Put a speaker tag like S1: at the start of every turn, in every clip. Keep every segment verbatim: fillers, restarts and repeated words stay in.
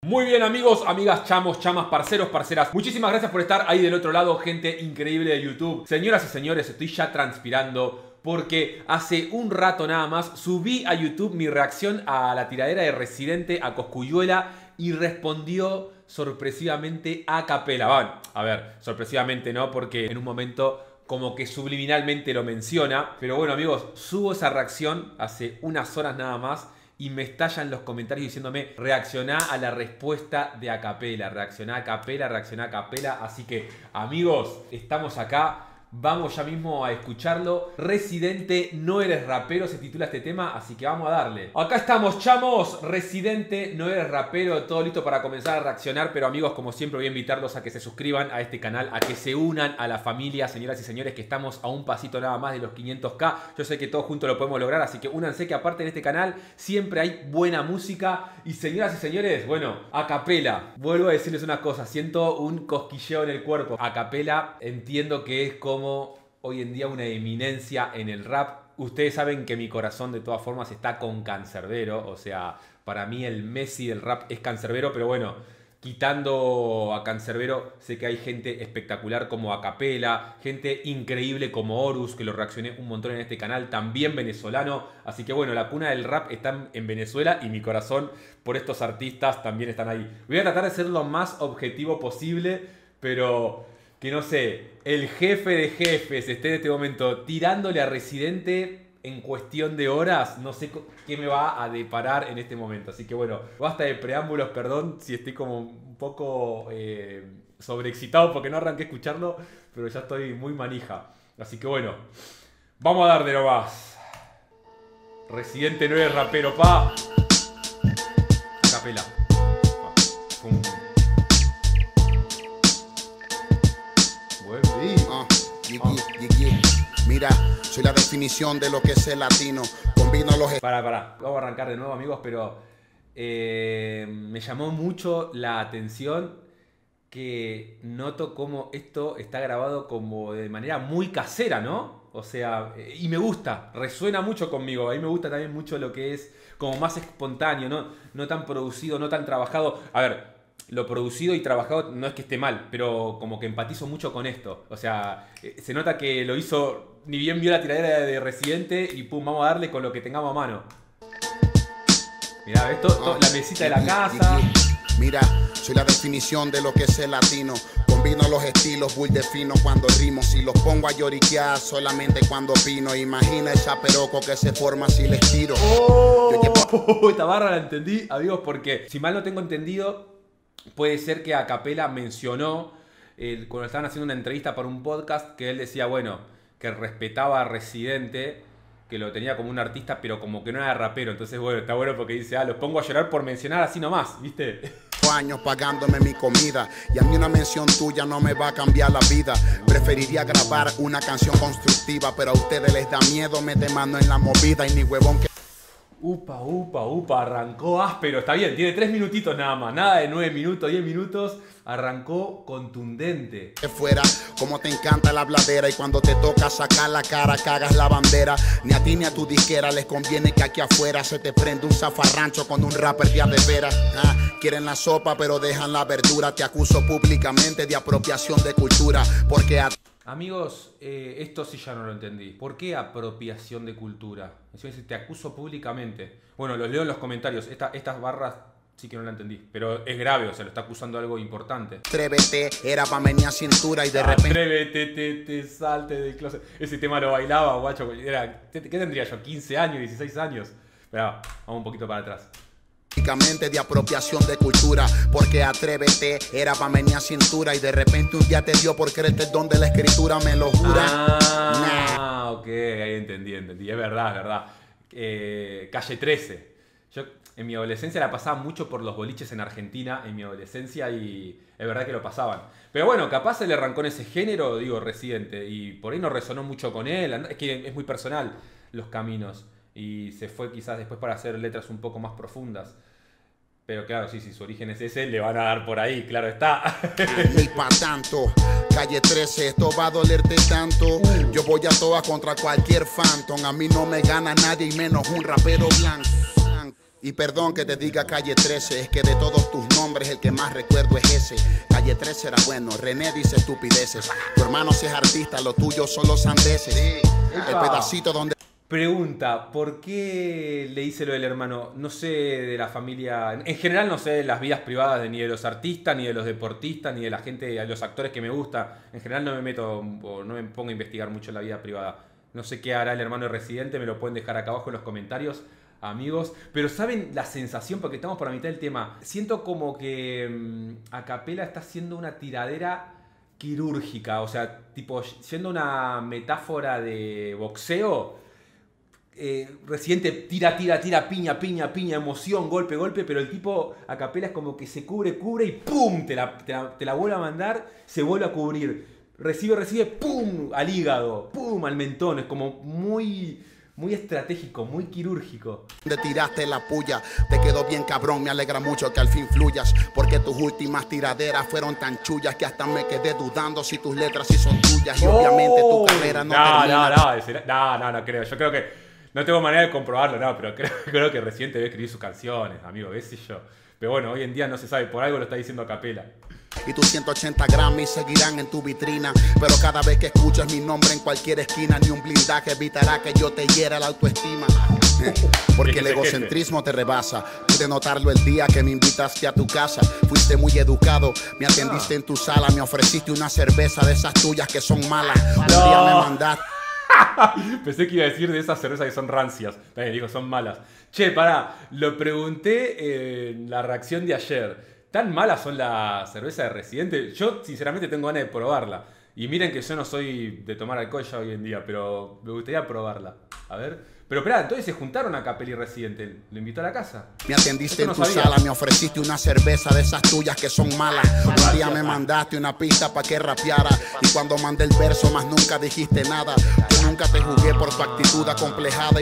S1: Muy bien amigos, amigas, chamos, chamas, parceros, parceras. Muchísimas gracias por estar ahí del otro lado, gente increíble de YouTube. Señoras y señores, estoy ya transpirando porque hace un rato nada más subí a YouTube mi reacción a la tiradera de Residente a Cosculluela y respondió sorpresivamente a capela. Bueno, a ver, sorpresivamente no, porque en un momento como que subliminalmente lo menciona. Pero bueno amigos, subo esa reacción hace unas horas nada más y me estallan los comentarios diciéndome reaccioná a la respuesta de acapela, reaccioná a capela, reaccioná a capela. Así que amigos, estamos acá. Vamos ya mismo a escucharlo. Residente, no eres rapero, se titula este tema, así que vamos a darle. Acá estamos, chamos. Residente, no eres rapero, todo listo para comenzar a reaccionar. Pero amigos, como siempre voy a invitarlos a que se suscriban a este canal, a que se unan a la familia, señoras y señores, que estamos a un pasito nada más de los quinientos K. Yo sé que todos juntos lo podemos lograr, así que únanse, que aparte en este canal siempre hay buena música. Y señoras y señores, bueno, a capela. Vuelvo a decirles una cosa, siento un cosquilleo en el cuerpo. A capela entiendo que es como como hoy en día una eminencia en el rap. Ustedes saben que mi corazón de todas formas está con Canserbero. O sea, para mí el Messi del rap es Canserbero. Pero bueno, quitando a Canserbero, sé que hay gente espectacular como Acapela, gente increíble como Horus, que lo reaccioné un montón en este canal, también venezolano. Así que bueno, la cuna del rap está en Venezuela y mi corazón por estos artistas también están ahí. Voy a tratar de ser lo más objetivo posible, pero que no sé, el jefe de jefes esté en este momento tirándole a Residente en cuestión de horas, no sé qué me va a deparar en este momento. Así que bueno, basta de preámbulos, perdón si estoy como un poco eh, sobreexcitado porque no arranqué a escucharlo, pero ya estoy muy manija. Así que bueno, vamos a darle nomás. Residente no es rapero, pa. Capela. Pum.
S2: Uh, yeah, yeah, yeah, yeah. Mira, soy la definición de lo que es el latino. Combino los...
S1: Para, para, vamos a arrancar de nuevo amigos, pero eh, me llamó mucho la atención que noto cómo esto está grabado como de manera muy casera, ¿no? O sea, y me gusta, resuena mucho conmigo. A mí me gusta también mucho lo que es como más espontáneo, ¿no? No tan producido, no tan trabajado. A ver, lo producido y trabajado no es que esté mal, pero como que empatizo mucho con esto. O sea, se nota que lo hizo, ni bien vio la tiradera de Residente y pum, vamos a darle con lo que tengamos a mano. Mirá, esto, esto, la mesita de la casa.
S2: Mira, soy la definición de lo que es el latino. Combino los estilos, bull defino cuando rimo. Si los pongo a lloriquear solamente cuando opino. Imagina el chaperoco que se forma si les tiro.
S1: Oh, Yo llevo... Esta barra la entendí, amigos, porque si mal no tengo entendido, puede ser que Acapela mencionó eh, cuando estaban haciendo una entrevista para un podcast que él decía, bueno, que respetaba a Residente, que lo tenía como un artista, pero como que no era rapero. Entonces, bueno, está bueno porque dice, ah, los pongo a llorar por mencionar así nomás, ¿viste?
S2: Años pagándome mi comida y a mí una mención tuya no me va a cambiar la vida. Preferiría grabar una canción constructiva, pero a ustedes les da miedo meter mano en la movida y ni huevón que...
S1: Upa, upa, upa, arrancó áspero, está bien, tiene tres minutitos nada más, nada de nueve minutos, diez minutos, arrancó contundente.
S2: Fuera, como te encanta la bladera y cuando te toca sacar la cara cagas la bandera. Ni a ti ni a tu disquera les conviene que aquí afuera se te prende un zafarrancho con un rapper de a de veras. Ah, quieren la sopa pero dejan la verdura, te acuso públicamente de apropiación de cultura, porque a...
S1: Amigos, eh, esto sí ya no lo entendí. ¿Por qué apropiación de cultura? Te acuso públicamente. Bueno, los leo en los comentarios. Esta, estas barras sí que no la entendí. Pero es grave, o sea, lo está acusando de algo importante.
S2: Atrévete, era pa' menear cintura y de repente...
S1: Atrévete, te, te salte del closet. Ese tema lo bailaba, guacho. Era, ¿qué tendría yo? ¿quince años, dieciséis años? Pero vamos un poquito para atrás.
S2: De apropiación de cultura, porque atrévete, era pa' menear cintura y de repente un día te dio por creerte el don de la escritura, me lo jura.
S1: Ah, nah. Ok, ahí entendí, entendí, es verdad, es verdad. Eh, Calle trece. Yo en mi adolescencia la pasaba mucho por los boliches en Argentina, en mi adolescencia, y es verdad que lo pasaban. Pero bueno, capaz se le arrancó en ese género, digo, Residente, y por ahí no resonó mucho con él, es que es muy personal los caminos, y se fue quizás después para hacer letras un poco más profundas. Pero claro, sí, si su origen es ese, le van a dar por ahí, claro está.
S2: Ni pa' tanto, calle trece, esto va a dolerte tanto. Yo voy a toa contra cualquier phantom. A mí no me gana nadie y menos un rapero blanco. Y perdón que te diga calle trece, es que de todos tus nombres más recuerdo es ese. Calle trece era bueno, René dice estupideces. Tu hermano si es artista, lo tuyo son los sandeces. El pedacito donde...
S1: Pregunta, ¿por qué le hice lo del hermano? No sé de la familia... En general no sé de las vidas privadas de, ni de los artistas, ni de los deportistas, ni de la gente, de los actores que me gusta. En general no me meto, o no me pongo a investigar mucho la vida privada. No sé qué hará el hermano de Residente, me lo pueden dejar acá abajo en los comentarios, amigos. Pero ¿saben la sensación? Porque estamos por la mitad del tema. Siento como que mmm, Acapela está haciendo una tiradera quirúrgica. O sea, tipo, siendo una metáfora de boxeo... Eh, Residente tira, tira, tira, piña, piña, piña, emoción, golpe, golpe, pero el tipo Acapela es como que se cubre, cubre y ¡pum! Te la, te la, te la vuelve a mandar, se vuelve a cubrir. Recibe, recibe, ¡pum! Al hígado, ¡pum! Al mentón. Es como muy, muy estratégico, muy quirúrgico.
S2: Te tiraste la puya, te quedó bien cabrón, me alegra mucho que al fin fluyas, porque tus últimas tiraderas fueron tan chullas que hasta me quedé dudando si tus letras sí son tuyas y oh, obviamente tu carrera no,
S1: no
S2: termina.
S1: No, no, no, no, no creo, yo creo que... No tengo manera de comprobarlo, no, pero creo, creo que Residente debe escribir sus canciones, amigo, qué sé yo. Pero bueno, hoy en día no se sabe, por algo lo está diciendo Acapela.
S2: Y tus ciento ochenta Grammys seguirán en tu vitrina, pero cada vez que escuches mi nombre en cualquier esquina, ni un blindaje evitará que yo te hiera la autoestima. Porque el egocentrismo te rebasa. Pude notarlo el día que me invitaste a tu casa. Fuiste muy educado, me atendiste en tu sala, me ofreciste una cerveza de esas tuyas que son malas. Un
S1: no.
S2: día me mandaste...
S1: Pensé que iba a decir de esas cervezas que son rancias. También digo, son malas. Che, pará, lo pregunté en la reacción de ayer. ¿Tan malas son las cervezas de Residente? Yo, sinceramente, tengo ganas de probarla. Y miren que yo no soy de tomar alcohol ya hoy en día, pero me gustaría probarla. A ver... Pero espera, entonces se juntaron a Acapela y Residente. ¿Lo invitó a la casa?
S2: Me atendiste no en tu sabía. sala, me ofreciste una cerveza de esas tuyas que son malas. Un día me mandaste una pista para que rapeara. Y cuando mandé el verso más nunca dijiste nada. Yo nunca te jugué por tu actitud acomplejada. Y...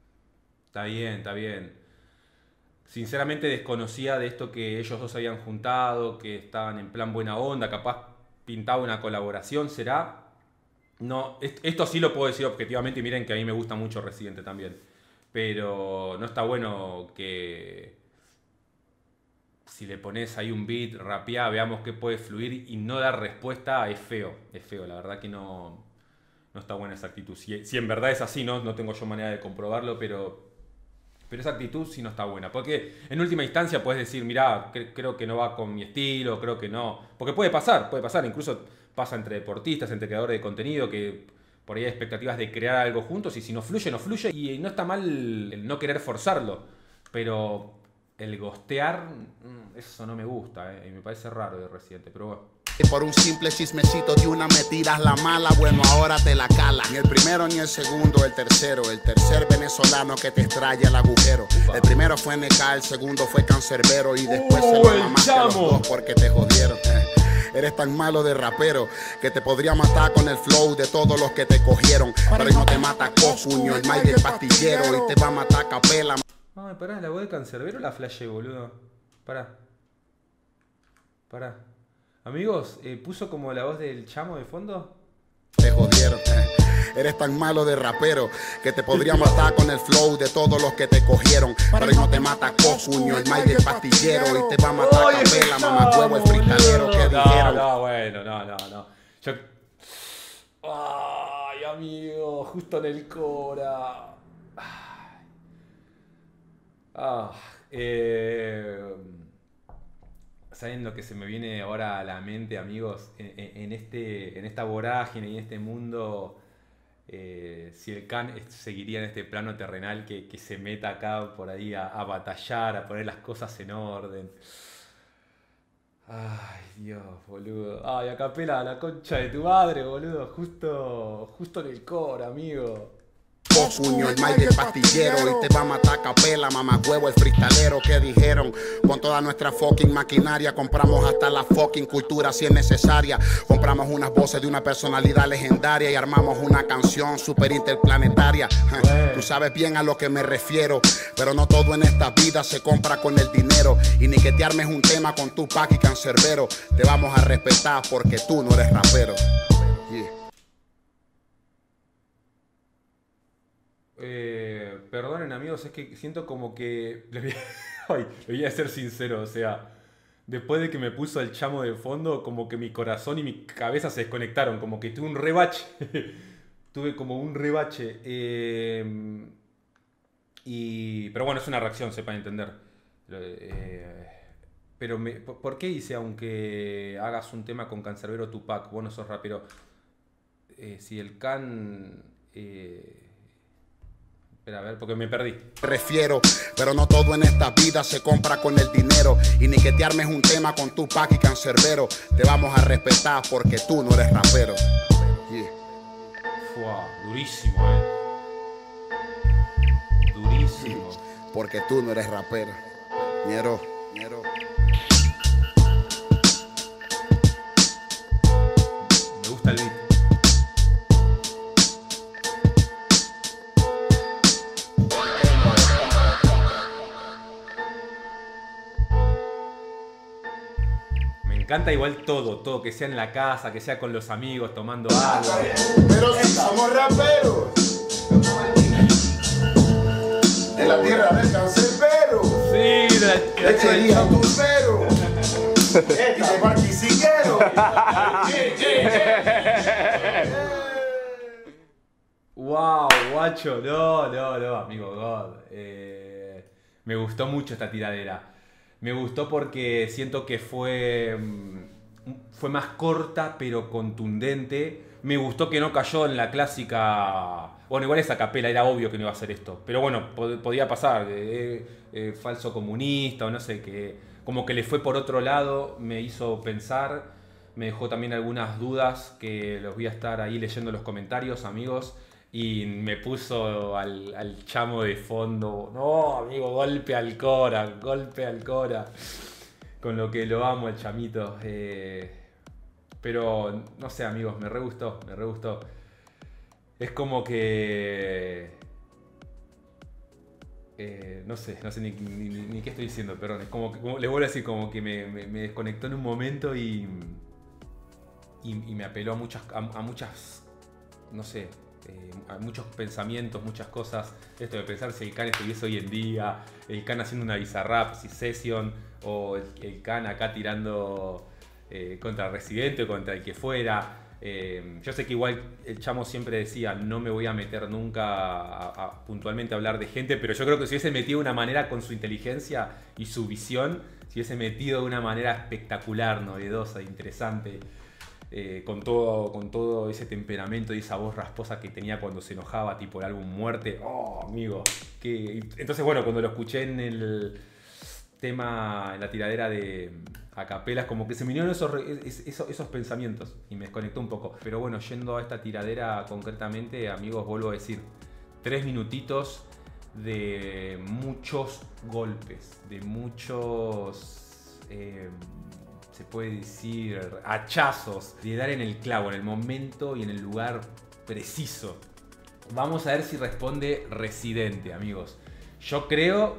S1: Está bien, está bien. Sinceramente desconocía de esto que ellos dos habían juntado, que estaban en plan buena onda, capaz pintaba una colaboración, ¿será? No, esto sí lo puedo decir objetivamente y miren que a mí me gusta mucho Residente también. Pero no está bueno que si le pones ahí un beat, rapeá, veamos qué puede fluir y no dar respuesta, es feo. Es feo, la verdad que no, no está buena esa actitud. Si, si en verdad es así, no, no tengo yo manera de comprobarlo, pero, pero esa actitud sí no está buena. Porque en última instancia puedes decir, mirá, cre- creo que no va con mi estilo, creo que no. Porque puede pasar, puede pasar, incluso... Pasa entre deportistas, entre creadores de contenido, que por ahí hay expectativas de crear algo juntos y si no fluye, no fluye. Y no está mal el no querer forzarlo, pero el gostear, eso no me gusta, ¿eh? Y me parece raro de Residente, pero bueno.
S2: Por un simple chismecito de una me tiras la mala, bueno ahora te la cala. Ni el primero ni el segundo, el tercero, el tercer venezolano que te extrae el agujero. El primero fue N K, el segundo fue Cancerbero y después
S1: oh,
S2: se lo mamaste a los dos porque te jodieron. Eres tan malo de rapero que te podría matar con el flow de todos los que te cogieron. Pero hoy no te mata Cosuño, el Mike del pastillero, y te va a matar Acapela.
S1: Ay, pará, la voz de Cancerbero la flashé, boludo. Pará. Pará. Amigos, eh, ¿puso como la voz del chamo de fondo?
S2: Te jodieron. Eres tan malo de rapero que te podría matar con el flow de todos los que te cogieron. Pero hoy no te mata Cosuño, el Mike del pastillero, y te va a matar Acapela, mamá huevo, el freestalero que dijeron.
S1: No, no, bueno, no, no, no. Yo... Ay, amigo, justo en el Cora. Ay. Ah, eh... ¿Saben lo que se me viene ahora a la mente, amigos? En, en, este, en esta vorágine y en este mundo, eh, si el Khan seguiría en este plano terrenal, que, que se meta acá por ahí a, a batallar, a poner las cosas en orden. Ay, Dios, boludo. Ay, Acapela, la concha de tu madre, boludo. Justo, justo en el core, amigo.
S2: Cosuño, el Mike del pastillero, y te va a matar Acapela, mamá huevo, el freestalero que dijeron. Con toda nuestra fucking maquinaria compramos hasta la fucking cultura si es necesaria. Compramos unas voces de una personalidad legendaria y armamos una canción super interplanetaria. Tú sabes bien a lo que me refiero, pero no todo en esta vida se compra con el dinero. Y ni que te armes un tema con Tupac y Cancerbero, te vamos a respetar porque tú no eres rapero. Yeah.
S1: Eh, perdonen amigos, es que siento como que... Les voy a, ay, les voy a ser sincero, o sea... Después de que me puso el chamo de fondo, como que mi corazón y mi cabeza se desconectaron. Como que tuve un rebache. Tuve como un rebache. Eh, y, pero bueno, es una reacción, sepan entender. Eh, pero me, ¿por qué dice, aunque hagas un tema con Cancerbero Tupac, vos no sos rapero? Eh, si el Can... Eh, Espera, a ver, porque me perdí.
S2: Refiero, pero no todo en esta vida se compra con el dinero. Y ni que te armes un tema con Tupac y Cancerbero. Te vamos a respetar porque tú no eres rapero. Yeah.
S1: Fua, durísimo, eh. Durísimo.
S2: Porque tú no eres rapero. Ñero, ñero.
S1: Me gusta el beat. Me encanta igual todo, todo, que sea en la casa, que sea con los amigos, tomando algo.
S3: Pero si somos raperos, de la tierra del Cancerbero,
S1: Sí, de la, de la-
S3: lechería turbero, y de barquisiquero.
S1: Wow, guacho, no, no, no, amigo God. Eh, me gustó mucho esta tiradera. Me gustó porque siento que fue, mm, fue más corta pero contundente. Me gustó que no cayó en la clásica... Bueno, igual esa capela, era obvio que no iba a hacer esto. Pero bueno, pod- podía pasar. eh, eh, falso comunista o no sé, que como que le fue por otro lado, me hizo pensar. Me dejó también algunas dudas que los voy a estar ahí leyendo en los comentarios, amigos. Y me puso al, al chamo de fondo. No, amigo, golpe al Cora, golpe al Cora. Con lo que lo amo el chamito. Eh, pero, no sé, amigos, me re gustó, me re gustó. Es como que... eh, no sé, no sé ni, ni- ni- ni qué estoy diciendo, perdón. Es como que, como- les vuelvo a decir, como que me, me- me desconectó en un momento y... Y, y me apeló a muchas, a, a muchas, no sé, eh, a muchos pensamientos, muchas cosas. Esto de pensar si el Can estuviese hoy en día, el Can haciendo una Bizarrap, si Session, o el, el Can acá tirando eh, contra Residente o contra el que fuera. Eh, yo sé que igual el chamo siempre decía, no me voy a meter nunca a, a puntualmente a hablar de gente, pero yo creo que si hubiese metido de una manera con su inteligencia y su visión, si hubiese metido de una manera espectacular, novedosa, interesante. Eh, con, todo, con todo ese temperamento y esa voz rasposa que tenía cuando se enojaba, tipo el álbum Muerte. Oh, amigo. Que... Entonces, bueno, cuando lo escuché en el tema, en la tiradera de acapelas, como que se me vinieron esos, esos, esos pensamientos y me desconectó un poco. Pero bueno, yendo a esta tiradera concretamente, amigos, vuelvo a decir, tres minutitos de muchos golpes, de muchos... Eh, se puede decir, hachazos, de dar en el clavo, en el momento y en el lugar preciso. Vamos a ver si responde Residente, amigos. Yo creo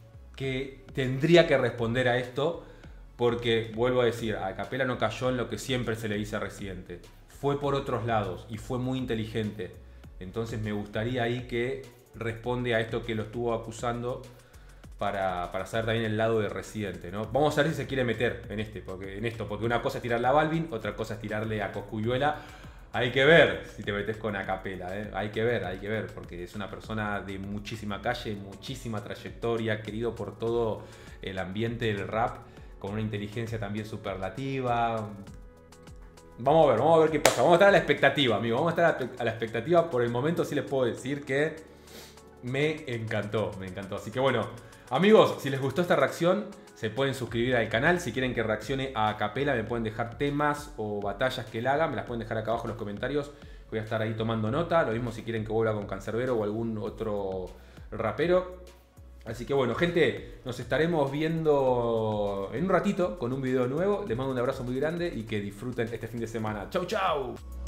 S1: que tendría que responder a esto porque, vuelvo a decir, a capela no cayó en lo que siempre se le dice a Residente. Fue por otros lados y fue muy inteligente. Entonces me gustaría ahí que responde a esto que lo estuvo acusando Para, para saber también el lado de Residente, ¿no? Vamos a ver si se quiere meter en, este, porque, en esto, porque una cosa es tirarle a Balvin, otra cosa es tirarle a Cosculluela. Hay que ver si te metes con acapela, ¿eh? Hay que ver, hay que ver, porque es una persona de muchísima calle, muchísima trayectoria, querido por todo el ambiente del rap, con una inteligencia también superlativa. Vamos a ver, vamos a ver qué pasa. Vamos a estar a la expectativa, amigo. Vamos a estar a la expectativa. Por el momento sí les puedo decir que me encantó, me encantó. Así que bueno, amigos, si les gustó esta reacción, se pueden suscribir al canal. Si quieren que reaccione a acapela, me pueden dejar temas o batallas que él haga. Me las pueden dejar acá abajo en los comentarios. Voy a estar ahí tomando nota. Lo mismo si quieren que vuelva con Cancerbero o algún otro rapero. Así que bueno, gente, nos estaremos viendo en un ratito con un video nuevo. Les mando un abrazo muy grande y que disfruten este fin de semana. ¡Chau, chau!